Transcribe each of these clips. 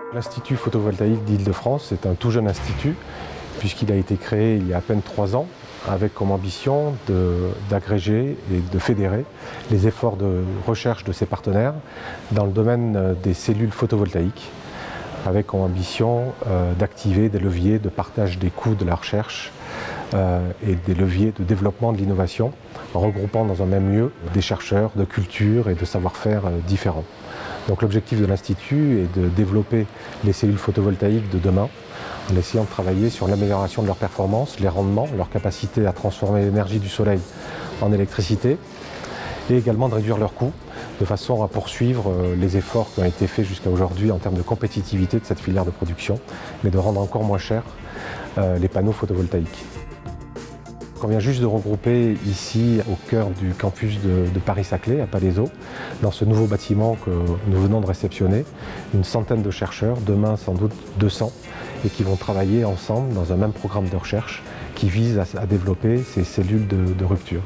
L'Institut photovoltaïque d'Île-de-France est un tout jeune institut puisqu'il a été créé il y a à peine 3 ans avec comme ambition d'agréger et de fédérer les efforts de recherche de ses partenaires dans le domaine des cellules photovoltaïques avec comme ambition d'activer des leviers de partage des coûts de la recherche et des leviers de développement de l'innovation en regroupant dans un même lieu des chercheurs de cultures et de savoir-faire différents. Donc l'objectif de l'Institut est de développer les cellules photovoltaïques de demain en essayant de travailler sur l'amélioration de leurs performances, les rendements, leur capacité à transformer l'énergie du soleil en électricité et également de réduire leurs coûts de façon à poursuivre les efforts qui ont été faits jusqu'à aujourd'hui en termes de compétitivité de cette filière de production, mais de rendre encore moins cher les panneaux photovoltaïques. On vient juste de regrouper ici, au cœur du campus de Paris-Saclay, à Palaiseau, dans ce nouveau bâtiment que nous venons de réceptionner, une centaine de chercheurs, demain sans doute 200, et qui vont travailler ensemble dans un même programme de recherche qui vise à développer ces cellules de rupture.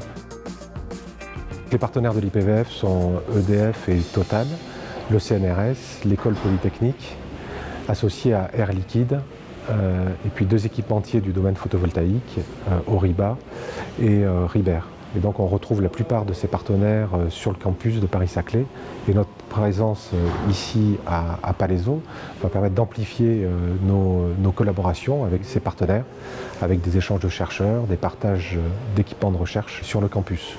Les partenaires de l'IPVF sont EDF et Total, le CNRS, l'École Polytechnique, associé à Air Liquide, et puis 2 équipementiers du domaine photovoltaïque, Oriba et Ribber. Et donc on retrouve la plupart de ces partenaires sur le campus de Paris-Saclay et notre présence ici à Palaiseau va permettre d'amplifier nos collaborations avec ces partenaires, avec des échanges de chercheurs, des partages d'équipements de recherche sur le campus.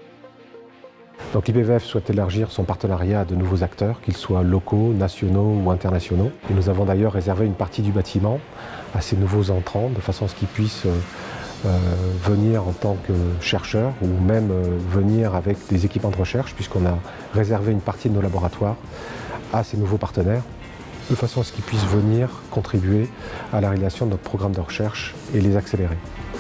Donc l'IPVF souhaite élargir son partenariat à de nouveaux acteurs, qu'ils soient locaux, nationaux ou internationaux. Et nous avons d'ailleurs réservé une partie du bâtiment à ces nouveaux entrants, de façon à ce qu'ils puissent venir en tant que chercheurs ou même venir avec des équipements de recherche, puisqu'on a réservé une partie de nos laboratoires à ces nouveaux partenaires, de façon à ce qu'ils puissent venir contribuer à la réalisation de notre programme de recherche et les accélérer.